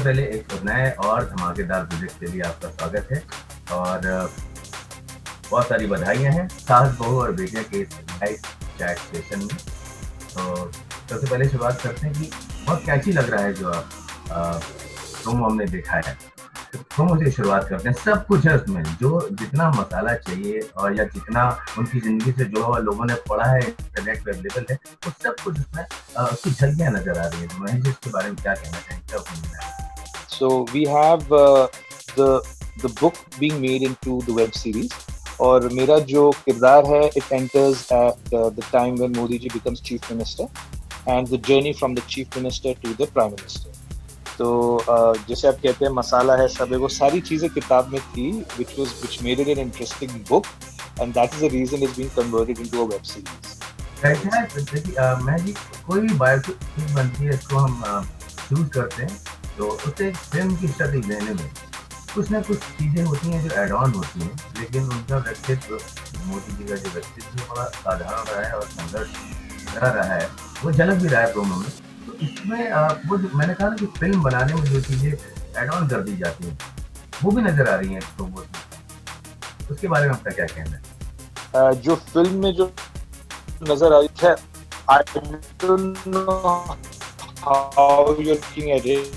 पहले एक नए और धमाकेदार प्रोजेक्ट के लिए आपका स्वागत है और बहुत सारी बधाइयाँ हैं सास बहू और बेटे के इस लाइव चैट सेशन में। तो सबसे पहले शुरुआत करते हैं कि बहुत कैची लग रहा है जो प्रोमो हमने देखा है। तो प्रोमो से शुरुआत करते हैं। सब कुछ है उसमें, जो जितना मसाला चाहिए और या जितना उनकी ज़िंदगी से जो लोगों ने पढ़ा है, इंटरनेट पे अवेलेबल है, वो सब कुछ उसमें उसकी झलकियाँ नज़र आ रही हैं। तो महेश इसके बारे में क्या कहना चाहेंगे? So we have the book being made into the web series. और मेरा जो किरदार है, it enters at the time when Modi ji becomes chief minister and the journey from the chief minister to the prime minister. तो जैसे आप कहते हैं मसाला है सब है, वो सारी चीजें किताब में थी, which made it an interesting book, and that is the reason it's being converted into a web series. मैं जी कोई भी बायोपिक बनती है, इसको हम चूज करते हैं तो उससे फिल्म की स्टोरी लेने में कुछ ना कुछ चीज़ें होती हैं जो एड ऑन होती हैं, लेकिन उनका व्यक्तित्व, मोदी जी का जो व्यक्तित्व बड़ा साधारण रहा है और संघर्ष रहा है, वो झलक भी रहा है प्रोमो में। तो इसमें वो जो मैंने कहा ना कि फिल्म बनाने में जो चीज़ें एड ऑन कर दी जाती हैं वो भी नज़र आ रही हैं प्रोमो में। उसके बारे में आपका क्या कहना है? जो फिल्म में जो नज़र आई है, I don't know how you're looking at it.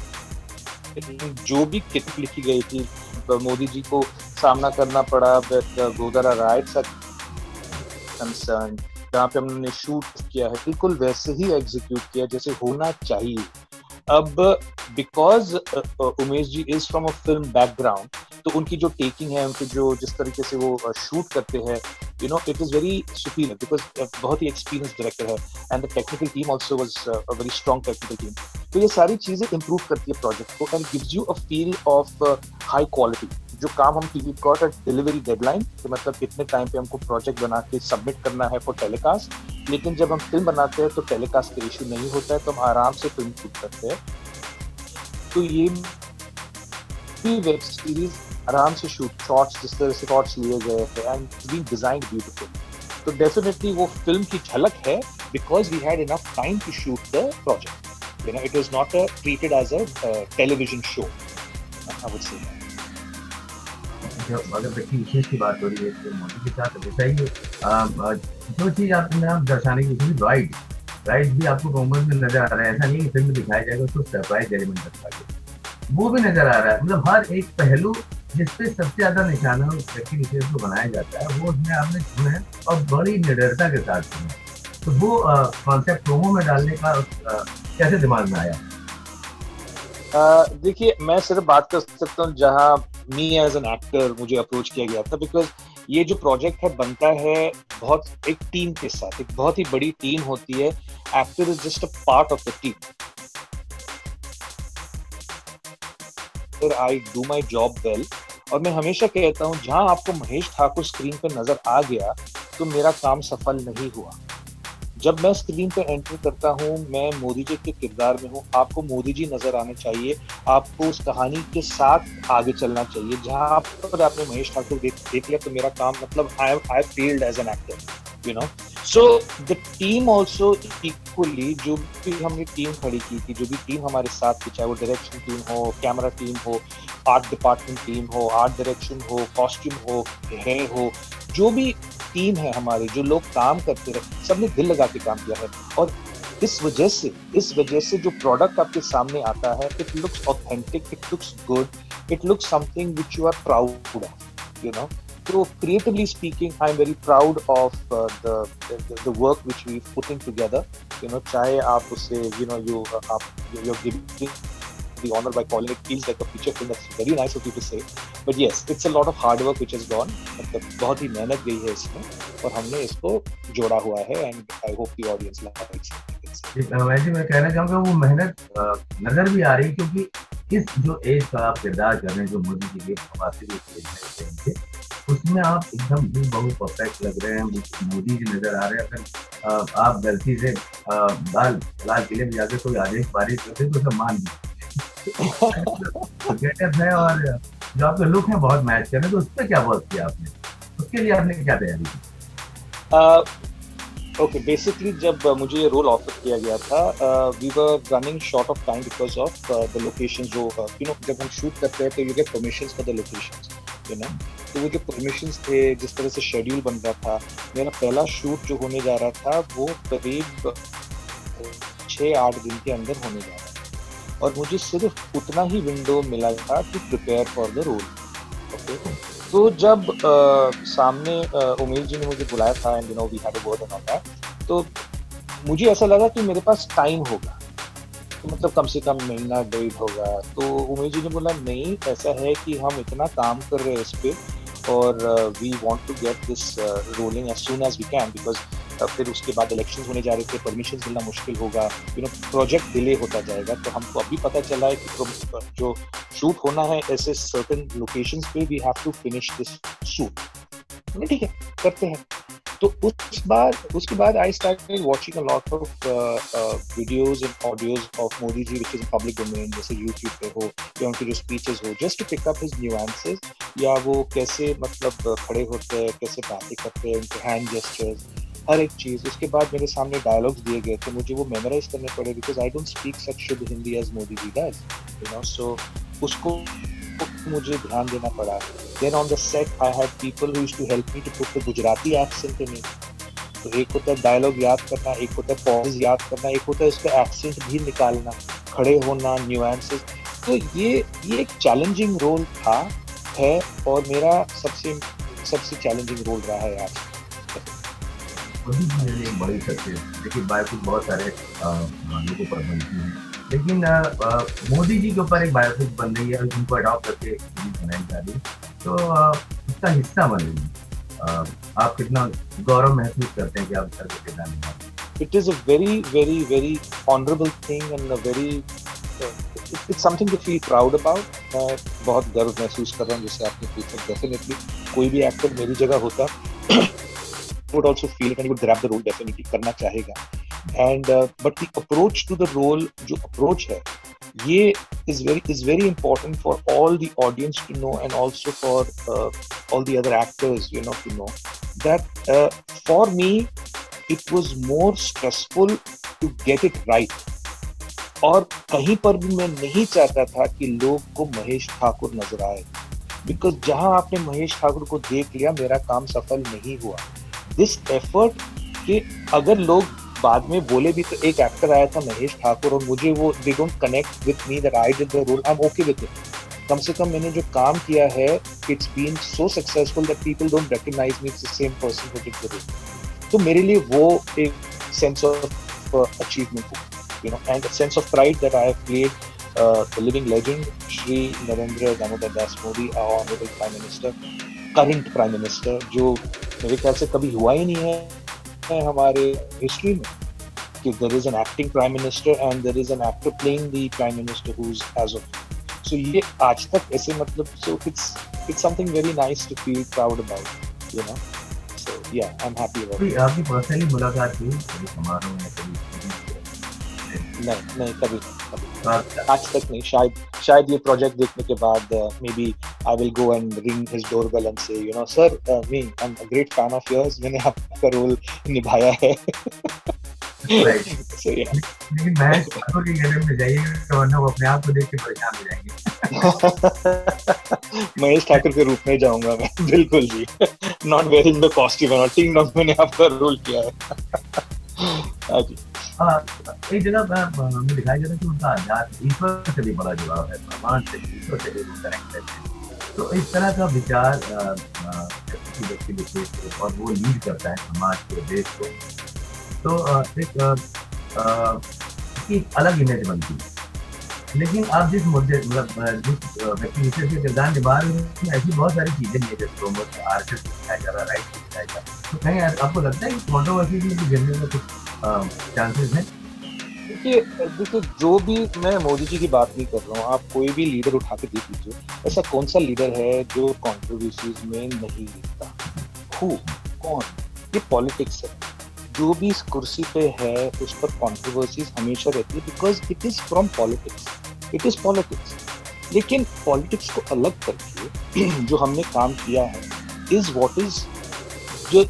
जो भी किताब लिखी गई थी, मोदी जी को सामना करना पड़ा गोधरा राइट्स कंसर्न, जहाँ पे हमने शूट किया है, बिल्कुल वैसे ही एग्जीक्यूट किया जैसे होना चाहिए। अब because Umesh ji is from a film background, तो उनकी जो टेकिंग है, उनके जो जिस तरीके से वो शूट करते हैं, you know, it is very superior because बहुत ही एक्सपीरियंस डायरेक्टर है and the technical team also was a very strong technical team. तो ये सारी चीजें इंप्रूव करती है प्रोजेक्ट को and gives you a feel of high quality. जो काम हम TV got at delivery deadline, तो मतलब कितने टाइम पे हमको प्रोजेक्ट बना के सबमिट करना है फॉर टेलीकास्ट, लेकिन जब हम फिल्म बनाते हैं तो टेलीकास्ट का इशू नहीं होता है, तो हम आराम से फिल्म शूट करते हैं। तो ये भी वेब सीरीज आराम से शॉट्स जिस तरह से शॉट्स लिए गए थे एंड बीइंग डिजाइन्ड ब्यूटीफुल, तो डेफिनेटली वो फिल्म की झलक है because we had enough time to shoot the project. You know, it was not treated as a television show, I would say. अगर व्यक्ति विशेष की बात हो रही है तो मोदी के साथ वैसा ही जो चीज़ आपने आप दर्शाने की कोशिश, राइट भी आपको कॉमर्स में नजर आ रहा है। ऐसा नहीं कि फिल्म में दिखाया जाएगा उसको सरप्राइज एलिमेंट रखा गया, वो भी नजर आ रहा है। मतलब हर एक पहलू जिसपे सबसे ज्यादा निशाना व्यक्ति विशेष को बनाया जाता है, वो उसमें आपने चुना है और बड़ी निडरता के साथ चुना। तो वो कॉन्सेप्ट प्रोमो में डालने का कैसे दिमाग में आया? देखिए, मैं सिर्फ बात कर सकता हूँ जहाँ मी एज एन एक्टर मुझे अप्रोच किया गया था, बिकॉज ये जो प्रोजेक्ट है बनता है बहुत एक टीम के साथ, एक बहुत ही बड़ी टीम होती है। Actor is just a part of the team. I do my job well, और मैं हमेशा कहता हूँ जहां आपको महेश ठाकुर स्क्रीन पे नजर आ गया तो मेरा काम सफल नहीं हुआ। जब मैं स्क्रीन पे एंटर करता हूँ, मैं मोदी जी के किरदार में हूँ, आपको मोदी जी नजर आने चाहिए, आपको उस कहानी के साथ आगे चलना चाहिए। जहाँ पर आपने महेश ठाकुर देख लिया तो मेरा काम, मतलब I failed as an actor, you know. So the team also equally, जो भी हमने टीम खड़ी की थी, जो भी टीम हमारे साथ थी, चाहे वो डायरेक्शन टीम हो, कैमरा टीम हो, आर्ट डिपार्टमेंट टीम हो, आर्ट डायरेक्शन हो, कॉस्ट्यूम हो, हेयर हो, जो भी टीम है हमारे, जो लोग काम करते रहे, सबने दिल लगा के काम किया है। और इस वजह से जो प्रोडक्ट आपके सामने आता है, it looks authentic, it looks good, it looks something which you are proud of, you know. So creatively speaking, I'm very proud of the work which we've putting together. You know, चाहे आप उसे, you know, you're giving the honor by calling it feels like a feature film. That's very nice of you to say. But yes, it's a lot of hard work which has gone. मतलब बहुत ही मेहनत गई है इसमें और हमने इसको जोड़ा हुआ है, and I hope the audience likes it. वैसे मैं कहना चाहूँगा वो मेहनत नजर भी आ रही, क्योंकि इस जो एज का आप किरदार कर रहे हैं, जो मोदी जी के वास्तविक, उसमें आप एकदम बहुत परफेक्ट लग रहे हैं, मोदी जी नजर आ रहे हैं। अगर आप गलती से लाल किले में जाके कोई आदेश पारित करते तो सब मान गेटअप है और जो आपके लुक है बहुत मैच कर रहे हैं। तो उस पर क्या वर्क किया आपने, उसके लिए आपने क्या तैयारी की? ओके, बेसिकली जब मुझे ये रोल ऑफर किया गया था, we were running short of time because of the location. जो जब हम शूट करते हैं तो you get permissions for the locations, तो वो जो परमिशंस थे, जिस तरह से शेड्यूल बन रहा था, मेरा पहला शूट जो होने जा रहा था वो करीब 6-8 दिन के अंदर होने जा रहा था, और मुझे सिर्फ उतना ही विंडो मिला था to prepare for the role. Okay, तो जब सामने उमेश जी ने मुझे बुलाया था and we had a word and all that, तो मुझे ऐसा लगा कि मेरे पास टाइम होगा, तो मतलब कम से कम महीना डेढ़ होगा। तो उमेश जी ने बोला नहीं, ऐसा है कि हम इतना काम कर रहे हैं इस पे, और we want to get this rolling as soon as we can, because फिर उसके बाद इलेक्शंस होने जा रहे थे, परमिशन मिलना मुश्किल होगा, प्रोजेक्ट डिले होता जाएगा। तो हमको अभी पता चला है कि जो शूट होना है ऐसे सर्टेन लोकेशंस पे, we have to finish this shoot. ठीक है, करते हैं। तो उसके बाद I started watching a lot of videos and audios of Modi ji which is in public domain, जैसे यूट्यूब पे हो या उनके जो स्पीचेस हो, just to pick up his nuances, या वो कैसे मतलब खड़े होते हैं, कैसे बातें करते हैं, उनके हैंड जेस्चर्स, हर एक चीज। उसके बाद मेरे सामने डायलॉग्स दिए गए थे, मुझे वो मेमोराइज करने पड़े, because I don't speak such शुद्ध Hindi as Modi ji does, so उसको मुझे ध्यान देना पड़ा। Then on the set I had people who used to help me to put the Gujarati accent in it. तो एक होता है डायलॉग याद करना, एक होता है पॉजेस याद करना, एक होता है उसका एक्सेंट भी निकालना, खड़े होना, न्यूएंसेस। तो ये एक चैलेंजिंग रोल था, है, और मेरा सबसे चैलेंजिंग रोल रहा है आज। बड़ी सक्सेस। देखिए बायोपिक बहुत सारे लोगों पर बनती है, लेकिन मोदी जी के ऊपर एक बायोपिक बन रही है, उनको अडॉप्ट करके बनाई जा रही है, तो उसका हिस्सा बन रही है। आप कितना गौरव महसूस करते हैं कि आप इसका किरदार निभाते हैं? It is a very, very, very honorable thing and a very it's something to feel proud about. मैं बहुत गर्व महसूस कर रहा हूँ, जैसे आपने पूछा। डेफिनेटली कोई भी एक्टर मेरी जगह होता would also feel it and he would grab the role, definitely करना चाहेगा। And but the approach to the role, जो approach है, ये is very important for all the audience to know, and also for all the other actors, to know that for me it was more stressful to get it right. और कहीं पर भी मैं नहीं चाहता था कि लोग को महेश ठाकुर नजर आए, बिकॉज जहां आपने महेश ठाकुर को देख लिया, मेरा काम सफल नहीं हुआ। दिस एफर्ट कि अगर लोग बाद में बोले भी, तो एक एक्टर आया था महेश ठाकुर, और मुझे वो they don't connect with me that I did the role, I am okay with it. कम से कम मैंने जो काम किया है, it's been so successful that people don't recognise me as the same person who did the role. तो मेरे लिए वो एक सेंस ऑफ अचीवमेंट हो, and sense of pride that I have played the living legend Shri Narendra Damodar Das Modi, our honorable prime minister, current prime minister, जो मेरे ख्याल से कभी हुआ ही नहीं है हमारे हिस्ट्री में कि there is an acting prime minister and there is an actor playing the prime minister who's as of, so ये आज तक ऐसे मतलब, so it's something very nice to feel proud about, so yeah, I'm happy about it. आपकी personally मुलाकात हुई कभी समारोह में, कभी नहीं कभी आज तक नहीं। शायद ये प्रोजेक्ट देखने के बाद maybe I will go and ring his doorbell and say sir, me I am a great fan of yours, मैंने आपका रोल निभाया है। लेकिन महेश ठाकुर के गले में जाइएगा वरना वो अपने आप को देख के परेशान हो जाएंगे। महेश ठाकुर के रूप में जाऊंगा मैं, बिल्कुल जी, नॉट वेयरिंग द कॉस्ट्यूम और टिंग डॉग, मैंने आपका रोल किया है। हाँ जी। एक जगह हमें दिखाई दे रहा है कि उनका आध्यात्म ईश्वर से भी बड़ा जुड़ाव है, भगवान से, ईश्वर से भी कनेक्ट है। तो इस तरह का विचार किसी व्यक्ति विशेष और वो लीड करता है समाज को, देश को, तो एक अलग इमेज बनती है। लेकिन आप जिस मुद्दे मतलब जिस व्यक्ति विशेष के किरदार निभा रहे हैं, ऐसी बहुत सारी चीजें नहीं है, जैसे आर्टिस्ट दिखाया जा रहा है, राइट दिखाया जा रहा है, तो कहीं आपको लगता है कि कंट्रोवर्सी भी गिरने में कुछ चांसेस हैं? देखिए जो भी, मैं मोदी जी की बात नहीं कर रहा हूँ, आप कोई भी लीडर उठा के देख लीजिए, ऐसा कौन सा लीडर है जो कंट्रोवर्सीज में नहीं लिखता? कौन? ये पॉलिटिक्स है। जो भी इस कुर्सी पे है उस पर कंट्रोवर्सीज हमेशा रहती है, because it is from politics, it is politics. लेकिन पॉलिटिक्स को अलग करके जो हमने काम किया है इज व्हाट इज, जो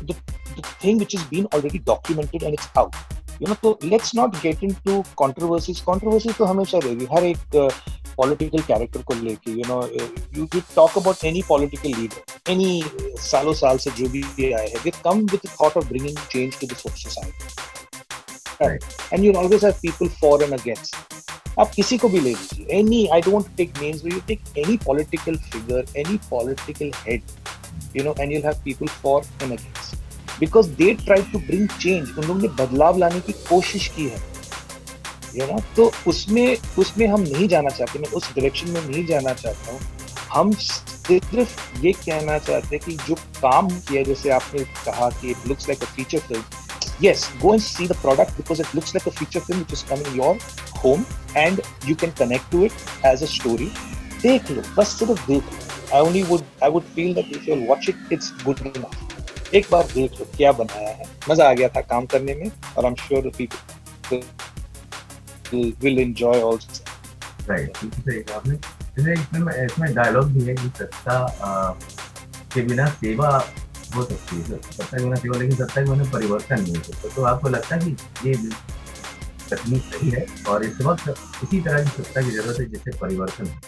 the thing which has been already documented and it's out. तो let's not get into controversies. Controversy तो हमेशा रहेगी हर एक political character को लेके. You talk about any political leader, any सालों साल से जो भी आए हैं, they come with the thought of bringing change to the society. Right. And you always have people for and against. आप किसी को भी ले लीजिए, any, I don't want to take names, but you take any political figure, any political head, and you'll have people for and against. Because they tried to bring change. उन लोगों ने बदलाव लाने की कोशिश की है, तो उसमें हम नहीं जाना चाहते, मैं उस डायरेक्शन में नहीं जाना चाहता हूँ. हम सिर्फ ये कहना चाहते हैं कि जो काम किया, जैसे आपने कहा कि it looks like a feature film. Yes, go and see the product because it looks like a feature film which is coming in your home and you can connect to it as a story. देख लो, बस सिर्फ देख लो. I would feel that if you'll watch it, it's good enough. एक बार देख लो क्या बनाया है, मजा आ गया था काम करने में, और I'm sure the people will enjoy also. Right, सही कहा आपने. जैसे इसमें डायलॉग भी है कि सत्ता के बिना सेवा हो सकती है, सत्ता के बिना सेवा, लेकिन सत्ता के बिना परिवर्तन नहीं हो सकता. तो आपको लगता है कि ये तकनीक सही है और इस वक्त इसी तरह की सत्ता की जरूरत है जिससे परिवर्तन हो?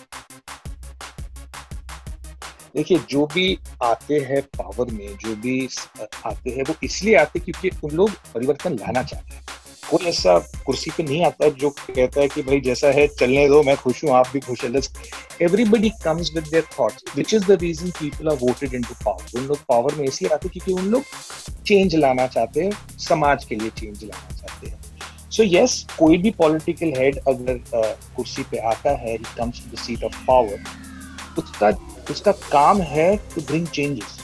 देखिए, जो भी आते हैं पावर में, जो भी आते हैं, वो इसलिए आते हैं क्योंकि उन लोग परिवर्तन लाना चाहते हैं. कोई ऐसा कुर्सी पे नहीं आता जो कहता है कि भाई जैसा है चलने दो, मैं खुश हूँ, आप भी खुश हैं. Everybody comes with their thoughts, which is the reason people are voted into power. उन लोग पावर में इसलिए आते हैं क्योंकि उन लोग चेंज लाना चाहते हैं, समाज के लिए चेंज लाना चाहते हैं. So yes, कोई भी पॉलिटिकल हेड अगर कुर्सी पे आता है, he comes to the seat of power, उसका काम है to bring changes.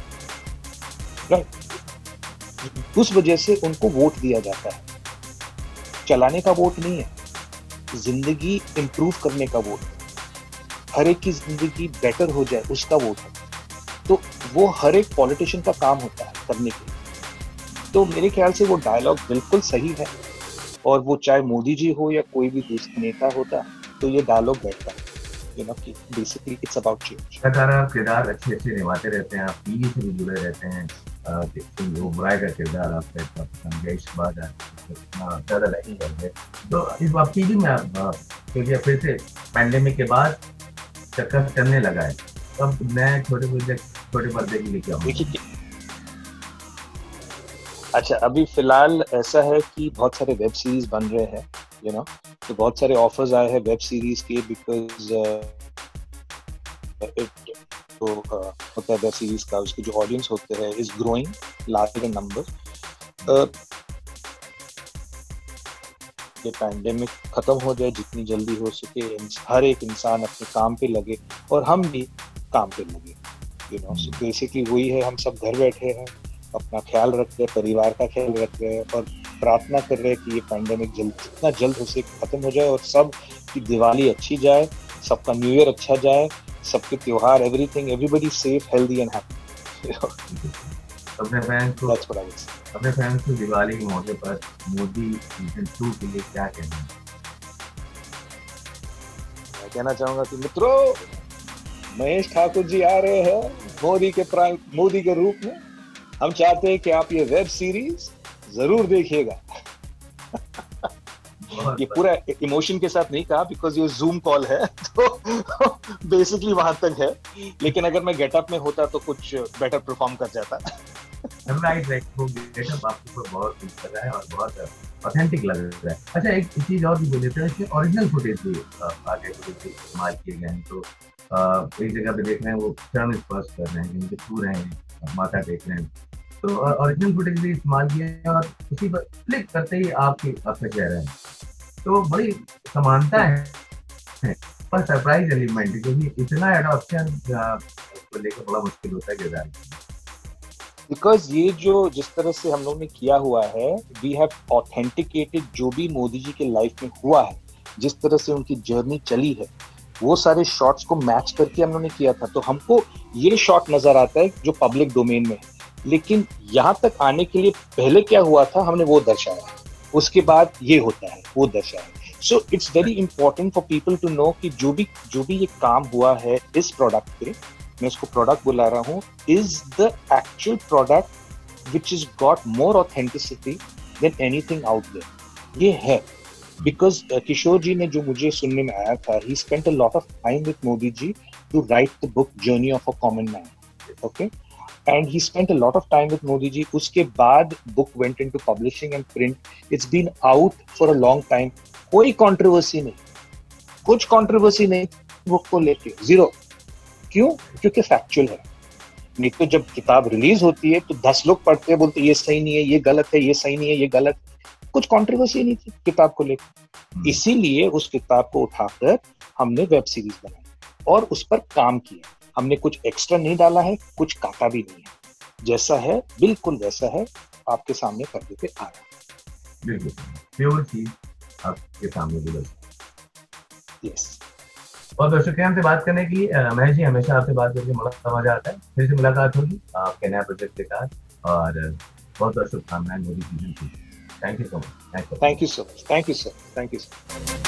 Right? उस वजह से उनको वोट दिया जाता है. चलाने का वोट नहीं है, जिंदगी इंप्रूव करने का वोट है, हर एक की जिंदगी बेटर हो जाए उसका वोट है. तो वो हर एक पॉलिटिशियन का काम होता है करने के लिए. तो मेरे ख्याल से वो डायलॉग बिल्कुल सही है, और वो चाहे मोदी जी हो या कोई भी दूसरा नेता होता, तो ये डायलॉग बैठता है, कि बेसिकली इट्स अबाउट चेंज. किरदार अच्छे निभाते रहते हैं, आप टीवी से भी जुड़े रहते हैं. वो बुराई का किरदार आपका इतना पसंद है, इस बात ज़्यादा नहीं करते. तो इस बार टीवी में आप क्योंकि फिर से पैंडेमिक के बाद चक्कर चलने लगा है, अब नए छोटे पर्दे की लेके आऊँगा. अच्छा, अभी फिलहाल ऐसा है कि बहुत सारे वेब सीरीज बन रहे हैं, तो बहुत सारे ऑफर्स आए हैं वेब सीरीज के, बिकॉज होता है वेब सीरीज का, उसके जो ऑडियंस होते हैं इज ग्रोइंग लार्जर नंबर. ये पैंडेमिक खत्म हो जाए जितनी जल्दी हो सके, हर एक इंसान अपने काम पे लगे और हम भी काम पे लगे. सो बेसिकली वही है, हम सब घर बैठे हैं, अपना ख्याल रख रहे हैं, परिवार का ख्याल रख रहे हैं, और प्रार्थना कर रहे हैं कि ये पैंडेमिक जितना जल्द हो सके खत्म हो जाए, और सब की दिवाली अच्छी जाए, सबका न्यू ईयर अच्छा जाए, सबके त्योहार, everybody safe, healthy and happy. अपने फैंस को दिवाली के मौके पर मोदी सीजन 2 के लिए क्या कहना है? मैं कहना चाहूंगा कि मित्रों, महेश ठाकुर जी आ रहे हैं मोदी के रूप में. हम चाहते हैं कि आप ये वेब सीरीज जरूर देखिएगा. ये पूरा इमोशन के साथ नहीं कहा, बिकॉज ये जूम कॉल है, तो बेसिकली वहां तक है. लेकिन अगर मैं गेटअप में होता तो कुछ बेटर परफॉर्म कर जाता. राइट, वो गेटअप आपको बहुत सूट कर रहा है और बहुत ऑथेंटिक लग रहा है. अच्छा, एक चीज और भी बोल देते हैं कि ओरिजिनल फुटेज भी आगे इस्तेमाल किए गए हैं. तो एक जगह पे देख रहे हैं वो चरण स्पर्श कर रहे हैं, इनके छू रहे हैं, माथा टेक रहे हैं, तो ओरिजिनल फुटेज भी इस्तेमाल किया है, और उसी पर क्लिक करते ही आपका चेहरा है. तो बड़ी समानता है और सरप्राइज एलिमेंट, क्योंकि इतना एडॉप्शन को लेकर बड़ा मुश्किल होता है किरदार. बिकॉज ये जो जिस तरह से हम लोग ने किया हुआ है, वी हैव ऑथेंटिकेटेड जो भी मोदी जी के लाइफ में हुआ है, जिस तरह से उनकी जर्नी चली है, वो सारे शॉट्स को मैच करके हम लोग ने किया था. तो हमको ये शॉट नजर आता है जो पब्लिक डोमेन में है, लेकिन यहाँ तक आने के लिए पहले क्या हुआ था हमने वो दर्शाया, उसके बाद ये होता है वो दर्शाया. So it's very important for people to know कि जो भी ये काम हुआ है इस प्रोडक्ट पे, मैं इसको प्रोडक्ट बुला रहा हूँ, is the actual product which has got more authenticity than anything out there. ये है because किशोर जी ने जो मुझे सुनने में आया था, he spent a lot of time with Modi ji to write the book Journey of a Common Man. Okay, and he spent a lot of time with Modi ji. उसके बाद book went into publishing and print. It's been out for a long time. कोई controversy नहीं, कुछ controversy नहीं book को लेके, zero. क्यों? क्योंकि factual है. नहीं तो जब किताब रिलीज होती है तो 10 लोग पढ़ते हैं, बोलते ये सही नहीं है, ये गलत है, ये सही नहीं है, ये गलत, कुछ कंट्रोवर्सी नहीं थी किताब को लेकर। इसीलिए उस किताब को उठाकर हमने वेब सीरीज बनाई और उस पर काम किया। हमने कुछ एक्स्ट्रा नहीं डाला है, कुछ काटा भी नहीं है, जैसा है बिल्कुल वैसा है, आपके सामने पर्दे पे आ रहा है। बिल्कुल प्योर चीज आपके सामने बिल्कुल। यस, बहुत बहुत शुक्रिया हमसे बात करने की। महेश जी, हमेशा आपसे बात करके बड़ा मजा आता है। फिर से मुलाकात होगी आपके नया प्रोजेक्ट के साथ, और बहुत बहुत शुभकामनाएं मोदी सीजन की। Thank you so much. Thank you so much.